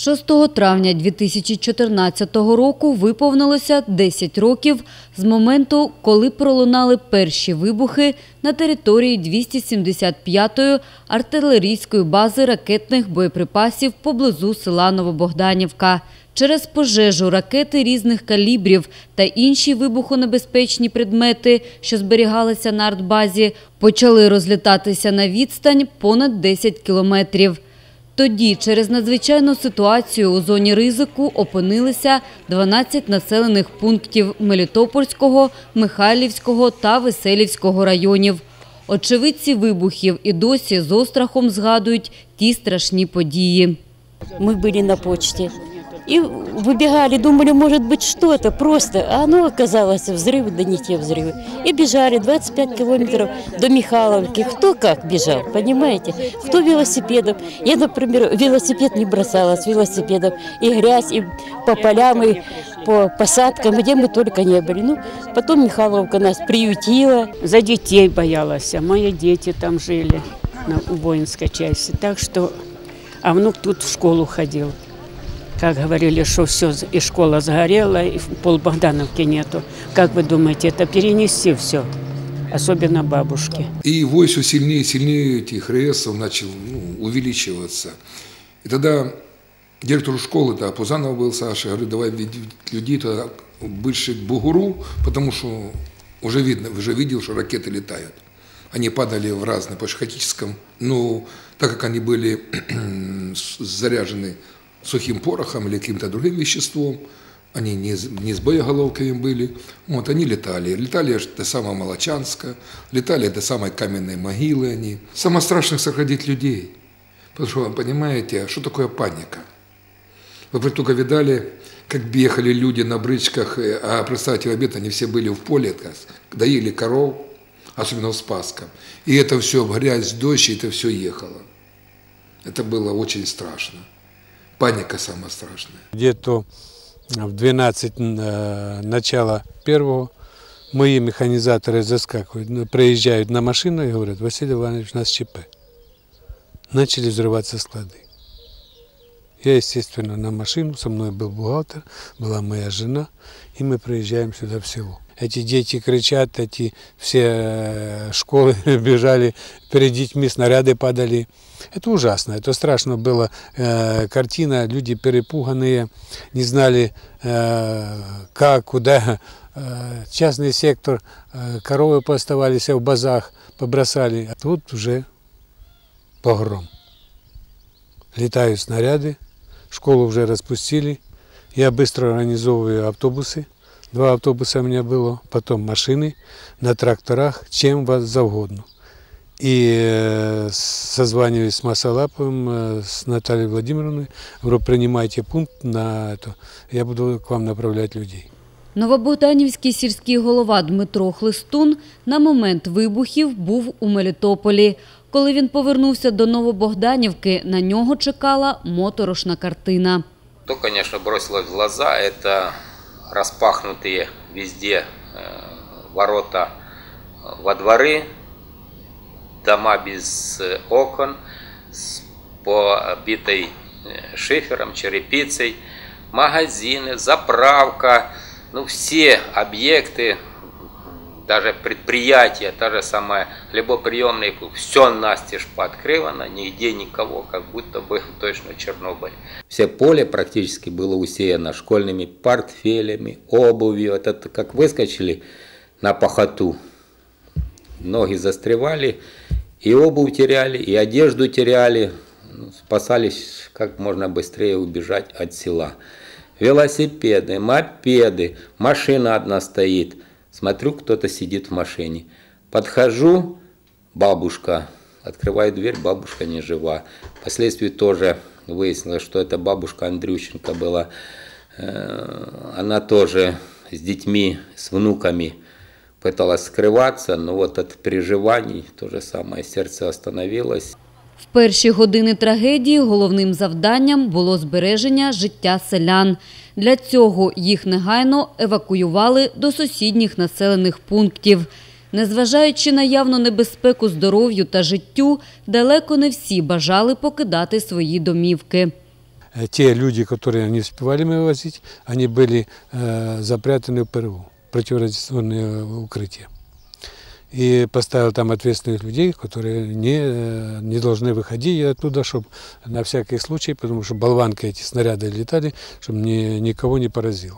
6 травня 2014 року виповнилося 10 років з моменту, коли пролунали перші вибухи на території 275-ї артилерійської бази ракетних боєприпасів поблизу села Новобогданівка. Через пожежу ракети різних калібрів та інші вибухонебезпечні предмети, що зберігалися на артбазі, почали розлітатися на відстань понад 10 кілометрів. Тоді через надзвичайну ситуацію у зоні ризику опинилися 12 населених пунктів Мелітопольського, Михайлівського та Веселівського районів. Очевидці вибухів і досі з острахом згадують ті страшні події. Ми були на почті. И выбегали, думали, может быть что-то просто, а оно оказалось взрывы, да не те взрывы. И бежали 25 километров до Михайловки. Кто как бежал, понимаете? Кто велосипедом. Я, например, велосипед не бросала с велосипедом. И грязь, и по полям, и по посадкам, где мы только не были. Ну, потом Михайловка нас приютила. За детей боялась, а мои дети там жили у воинской части. Так что, а внук тут в школу ходил. Как говорили, что все, и школа сгорела, и полбогдановки нету. Как вы думаете, это перенести все? Особенно бабушки. И вой все сильнее и сильнее этих рейсов начал увеличиваться. И тогда директору школы, да, Пузанов был Саша, говорит, давай людей туда больше к Бугуру, потому что уже видно, уже видел, что ракеты летают. Они падали в разные, по Шахатическом, но так как они были заряжены сухим порохом или каким-то другим веществом, они не с боеголовками были, вот они летали. Летали до самого Молочанска, летали до самой каменной могилы они. Самое страшное — сохранить людей, потому что, вы понимаете, что такое паника? Вы только видали, как ехали люди на бричках, а представьте, в обед они все были в поле, доили коров, особенно в Спасском. И это все, грязь, дождь, и это все ехало. Это было очень страшно. Паника самая страшная. Где-то в 12 начала первого мои механизаторы заскакивают, приезжают на машину и говорят: Василий Иванович, у нас ЧП. Начали взрываться склады. Я, естественно, на машину, со мной был бухгалтер, была моя жена, и мы приезжаем сюда в село. Эти дети кричат, эти все школы бежали, перед детьми снаряды падали. Это ужасно, это страшно было. Картина, люди перепуганные, не знали, как, куда. Частный сектор, коровы пооставались в базах, побросали. А тут уже погром. Летают снаряды, школу уже распустили. Я быстро организовываю автобусы. 2 автобуса у меня было, потом машины на тракторах, чем вас завгодно. И созваниваюсь с Масалаповым, с Натальей Владимировной, говорю, принимайте пункт на это, я буду к вам направлять людей. Новобогданівський сільський голова Дмитро Хлистун на момент вибухів був у Мелітополі. Коли він повернувся до Новобогданівки, на нього чекала моторошна картина. То, конечно, бросилось в глаза, это распахнутые везде ворота во дворы, дома без окон, с побитой шифером, черепицей, магазины, заправка, ну все объекты, даже предприятия, та же самая хлебоприемная, все настежь пооткрывано, нигде никого, как будто бы точно Чернобыль. Все поле практически было усеяно школьными портфелями, обувью. Это как выскочили на пахоту, ноги застревали, и обувь теряли, и одежду теряли, спасались как можно быстрее убежать от села. Велосипеды, мопеды, машина одна стоит. Смотрю, кто-то сидит в машине. Подхожу, бабушка. Открываю дверь, бабушка не жива. Впоследствии тоже выяснилось, что это бабушка Андрющенко была. Она тоже с детьми, с внуками пыталась скрываться, но вот от переживаний то же самое, сердце остановилось. В перші години трагедії головним завданням було збереження життя селян. Для цього їх негайно евакуювали до сусідніх населених пунктів. Незважаючи на явну небезпеку здоров'ю та життю, далеко не всі бажали покидати свої домівки. те люди, которые не успевали мы возить, они были запрятаны в ПРУ, противорадиационное укрытие. И поставил там ответственных людей, которые не должны выходить оттуда, чтобы на всякий случай, потому что болванкой эти снаряды летали, чтобы никого не поразило.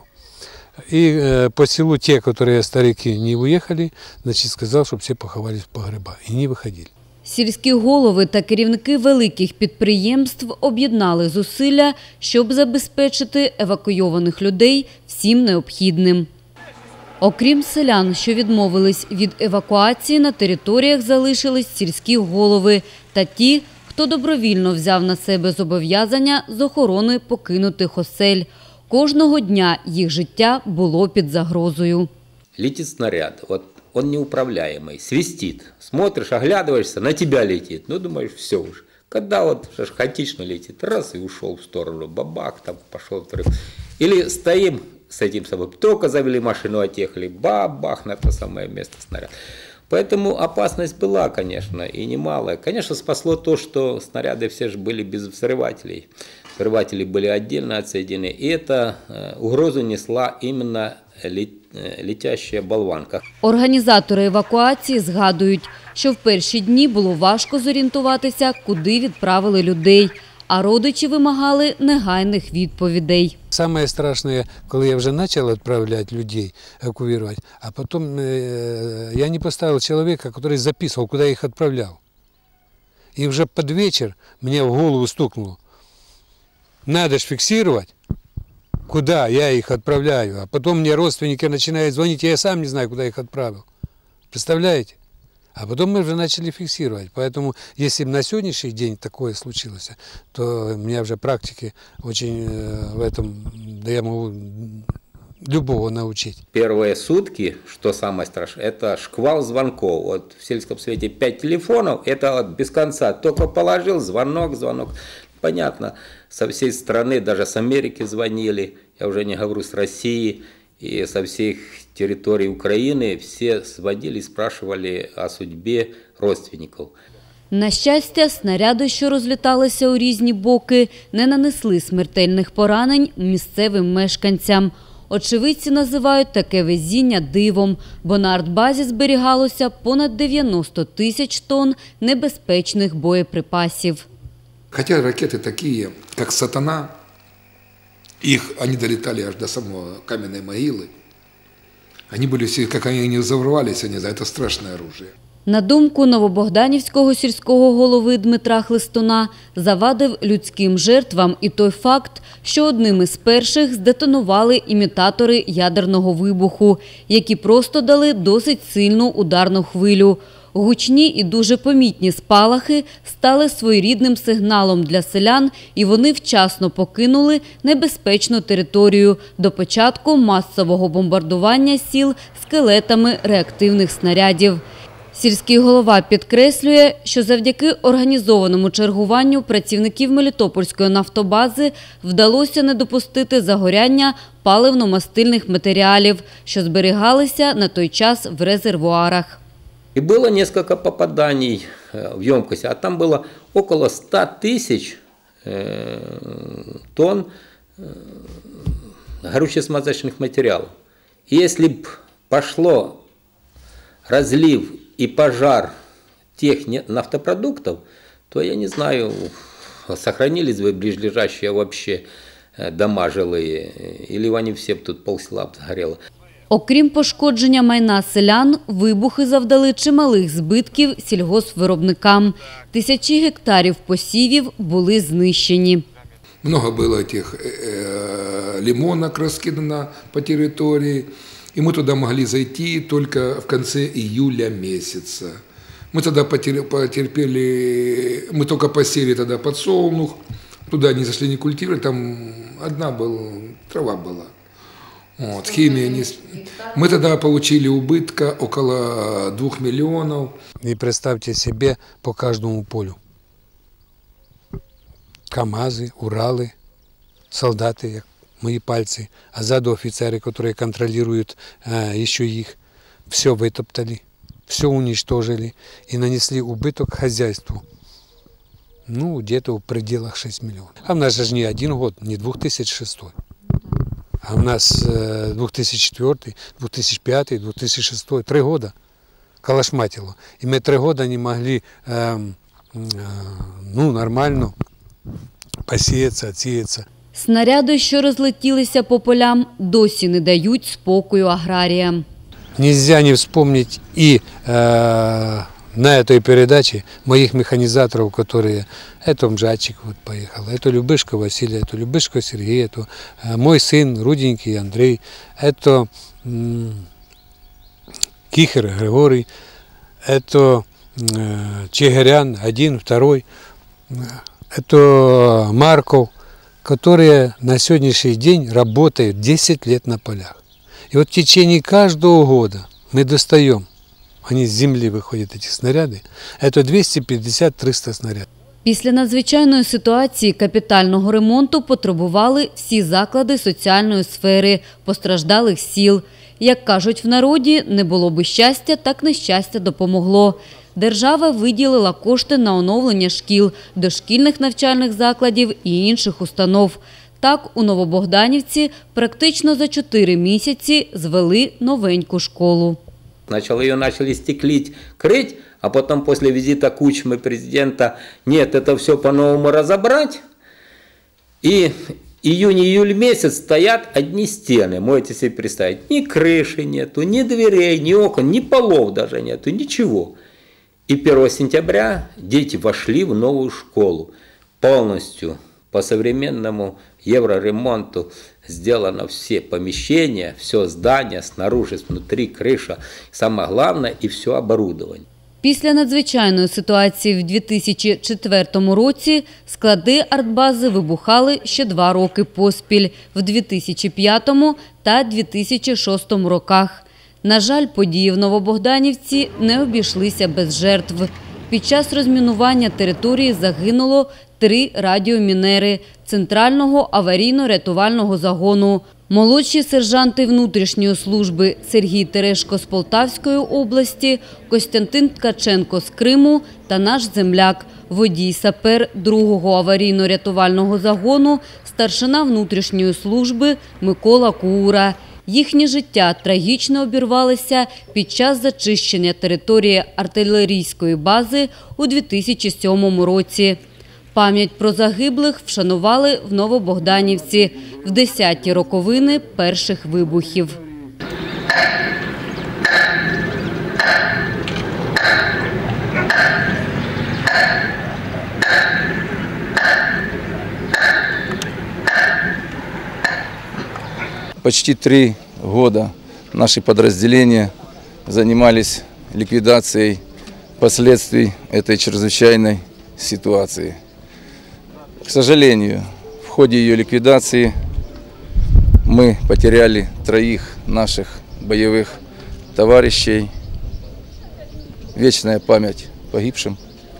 И по селу те, которые старики не уехали, значит, сказал, чтобы все поховались в погреба и не выходили. Сільські голови та керівники великих підприємств об'єднали зусилля, щоб забезпечити евакуйованих людей всім необхідним. Окрім селян, що відмовились від евакуації, на територіях залишились сільські голови та ті, хто добровільно взяв на себе зобов'язання з охорони покинутих осель. Кожного дня їх життя було під загрозою. Летит снаряд, вот он неуправляемый, свистит. Смотришь, оглядываешься, на тебя летит. Ну, думаешь, все уж. Когда вот хаотично летит, раз и ушел в сторону, бабах, там пошел второй. Или стоим с этим собой, только завели машину, отъехали, бабах, на то самое место снаряд. Поэтому опасность была, конечно, и немалая. Конечно, спасло то, что снаряды все же были без взрывателей. Взрыватели были отдельно отсоединены. И эта угрозу несла именно летящая болванка. Організатори евакуації згадують, що в перші дні було важко зорієнтуватися, куди відправили людей, а родичі вимагали негайних відповідей. Самое страшное, когда я уже начал отправлять людей, эвакуировать, а потом я не поставил человека, который записывал, куда я их отправлял. И уже под вечер мне в голову стукнуло. Надо ж фиксировать, куда я их отправляю. А потом мне родственники начинают звонить, я сам не знаю, куда их отправил. Представляете? А потом мы уже начали фиксировать. Поэтому, если бы на сегодняшний день такое случилось, то у меня уже практики очень в этом, да я могу любого научить. Первые сутки, что самое страшное, это шквал звонков. Вот в сельском совете 5 телефонов, это вот без конца. Только положил, звонок, звонок. Понятно, со всей страны, даже с Америки звонили, я уже не говорю с России, и со всех территорий Украины все звонили, спрашивали о судьбе родственников. На щастя, снаряди, що розліталися у різні боки, не нанесли смертельних поранень місцевим мешканцям. Очевидці називають таке везіння дивом, бо на артбазі зберігалося понад 90 тисяч тонн небезпечних боєприпасів. Хотя ракеты такие, как «Сатана», они долетали аж до самой каменной могилы. Они были все, как они не взорвались, это страшное оружие. На думку новобогданівського сільського голови Дмитра Хлистуна, завадив людським жертвам і той факт, що одним із перших здетонували імітатори ядерного вибуху, які просто дали досить сильну ударну хвилю. Гучні і дуже помітні спалахи стали своєрідним сигналом для селян, і вони вчасно покинули небезпечну територію до початку масового бомбардування сіл скелетами реактивних снарядів. Сільський голова підкреслює, що завдяки організованому чергуванню працівників Мелітопольської нафтобази вдалося не допустити загоряння паливно-мастильних матеріалів, що зберігалися на той час в резервуарах. И было несколько попаданий в емкость, а там было около 100 тысяч тонн горюче-смазочных материалов. И если бы пошло разлив и пожар тех нафтопродуктов, то я не знаю, сохранились бы ближайшие вообще дома жилые, или они все тут полсела сгорело. Окрім пошкодження майна селян, вибухи завдали чималих збитків сільгоспвиробникам. Тисячі гектарів посівів були знищені. Много было этих лимонок раскидано по территории, и мы туда могли зайти только в конце июля месяца. Мы тогда потерпели, мы только посеяли тогда подсолнух, туда не зашли, не культивировали, там одна была, трава была. Вот, химия не... Мы тогда получили убытка около 2 миллионов. И представьте себе по каждому полю. КАМАЗы, Уралы, солдаты, как мои пальцы, а сзади офицеры, которые контролируют еще их. Все вытоптали, все уничтожили и нанесли убыток хозяйству. Ну, где-то в пределах 6 миллионов. А у нас же не один год, не 2006. А у нас 2004, 2005, 2006, 3 года калашматило. И мы 3 года не могли нормально посіятися, відсіятися. Снаряди, що розлетілися по полям, досі не дають спокою аграріям. Нельзя не вспомнить и на этой передаче моих механизаторов, которые, это Мжатчик вот поехал, это Любышко Василий, это Любышко Сергей, это мой сын Руденький Андрей, это Кихер Григорий, это Чигирян 1, 2, это Марков, которые на сегодняшний день работают 10 лет на полях. И вот в течение каждого года мы достаем, они с земли выходят, эти снаряды, это 250-300 снарядов. Після надзвичайної ситуації капітального ремонту потребували всі заклади соціальної сфери постраждалих сіл. Як кажуть в народі, не було би щастя, так нещастя допомогло. Держава виділила кошти на оновлення шкіл, дошкільних навчальних закладів і інших установ. Так, у Новобогданівці практично за 4 місяці звели новеньку школу. Сначала ее начали стеклить, крыть, а потом после визита Кучмы президента, нет, это все по-новому разобрать. И июнь-июль месяц стоят одни стены, можете себе представить. Ни крыши нету, ни дверей, ни окон, ни полов даже нету, ничего. И 1 сентября дети вошли в новую школу. Полностью по современному евроремонту сделано все помещения, все здание, снаружи, внутри, крыша. Самое главное и все оборудование. Після надзвичайної ситуації в 2004 році склади артбази вибухали ще 2 роки поспіль – в 2005 та 2006 роках. На жаль, події в Новобогданівці не обійшлися без жертв. Під час розмінування території загинуло 3 радіомінери Центрального аварійно-рятувального загону. Молодші сержанти внутрішньої служби Сергій Терешко з Полтавської області, Костянтин Ткаченко з Криму та наш земляк, водій-сапер 2-го аварійно-рятувального загону, старшина внутрішньої служби Микола Куура. Їхнє життя трагічно обірвалося під час зачищення території артилерійської бази у 2007 році. Пам'ять про загиблих вшанували в Новобогданівці в 10-ті роковини перших вибухів. Почти 3 года наши подразделения занимались ликвидацией последствий этой чрезвычайной ситуации. К сожалению, в ходе ее ликвидации мы потеряли 3 наших боевых товарищей. Вечная память погибшим.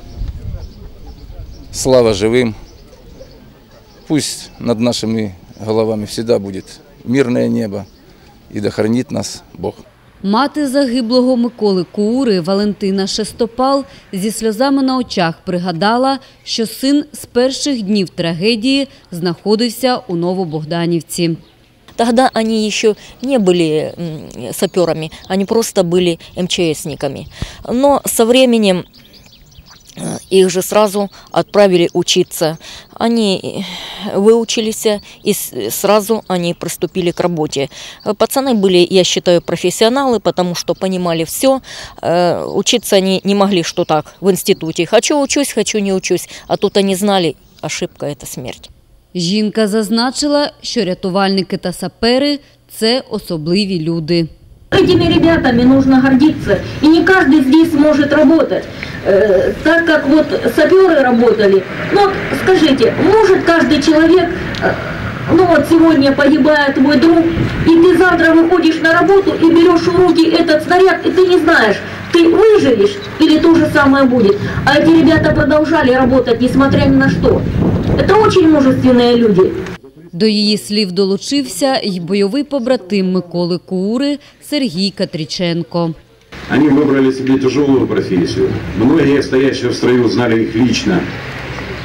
Слава живым. Пусть над нашими головами всегда будет мирное небо и да хранит нас Бог. Мати загиблого Миколи Куури Валентина Шестопал зі сльозами на очах пригадала, що син з перших днів трагедії знаходився у Новобогданівці. Тогда они еще не были саперами, они просто были МЧСниками. Но со временем их же сразу отправили учиться. Они выучились и сразу они приступили к работе. Пацаны были, я считаю, профессионалы, потому что понимали все. Учиться они не могли, что так, в институте. Хочу учусь, хочу не учусь. А тут они знали, ошибка – это смерть. Жінка зазначила, що рятувальники та сапери – це особливі люди. Этими ребятами нужно гордиться, и не каждый здесь может работать, так как вот саперы работали. Ну, скажите, может каждый человек, ну вот сегодня погибает твой друг, и ты завтра выходишь на работу и берешь в руки этот снаряд, и ты не знаешь, ты выживешь или то же самое будет. А эти ребята продолжали работать, несмотря ни на что. Это очень мужественные люди. До її слів долучився й бойовий побратим Миколи Куури Сергій Катриченко. Они выбрали себе тяжелую профессию. Многие, стоящие в строю, знали их лично.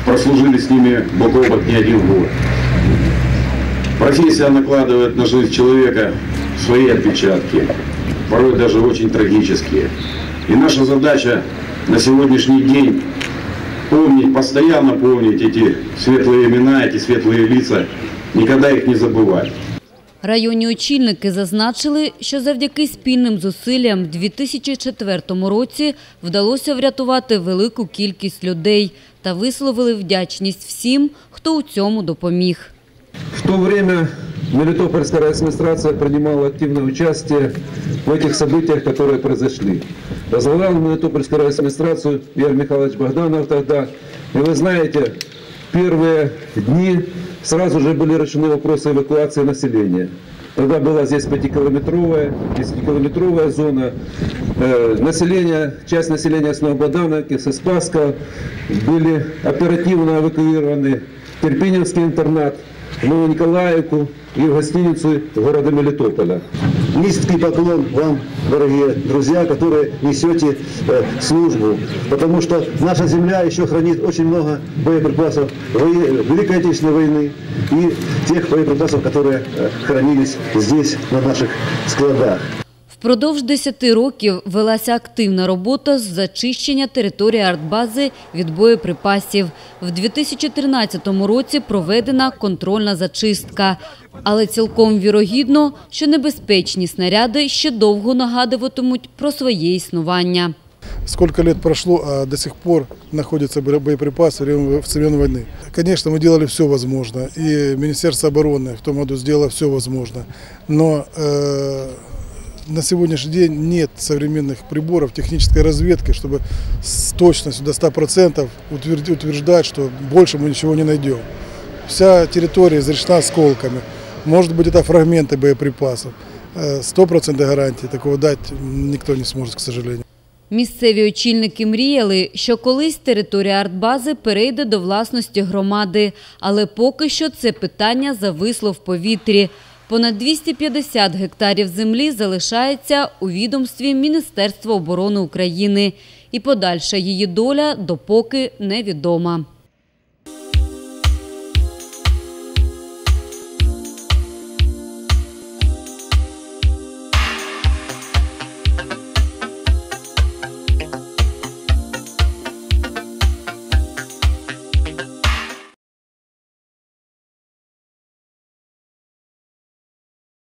прослужили с ними бок о бок не один год. Профессия накладывает на жизнь человека свои отпечатки, порой даже очень трагические. И наша задача на сегодняшний день помнить, постоянно помнить эти светлые имена, эти светлые лица, никогда их не забывать. Районні очільники зазначили, що завдяки спільним зусиллям в 2004 році вдалося врятувати велику кількість людей та висловили вдячність всім, хто у цьому допоміг. В то время Мелитопольская администрация принимала активное участие в этих событиях, которые произошли. Возглавлял Мелитопольскую администрацию Игорь Михайлович Богданов тогда. И вы знаете, в первые дни сразу же были решены вопросы эвакуации населения. Тогда была здесь 10-километровая зона. Часть населения с Новобогдановки, с Спасска были оперативно эвакуированы в Терпиневский интернат, в Новониколаевку и в гостиницу города Мелитополя. Низкий поклон вам, дорогие друзья, которые несете службу, потому что наша земля еще хранит очень много боеприпасов Великой Отечественной войны и тех боеприпасов, которые хранились здесь, на наших складах. Впродовж 10 років велася активна робота з зачищення території артбази від боєприпасів. В 2013 році проведена контрольна зачистка. Але цілком вірогідно, що небезпечні снаряди ще довго нагадуватимуть про своє існування. Сколько лет прошло, а до сих пор находятся боеприпасы в времен войны. Конечно, мы делали все возможное, и Министерство обороны в том году сделало все возможное, но на сегодняшний день нет современных приборов технической разведки, чтобы с точностью до 100% утверждать, что больше мы ничего не найдем. Вся территория изрешена осколками. Может быть, это фрагменты боеприпасов. 100% гарантии такого дать никто не сможет, к сожалению. Місцеві очільники мріяли, що колись територія артбази перейде до власності громади, але поки що це питання зависло в повітрі. Понад 250 гектарів землі залишається у відомстві Міністерства оборони України. І подальша її доля допоки невідома.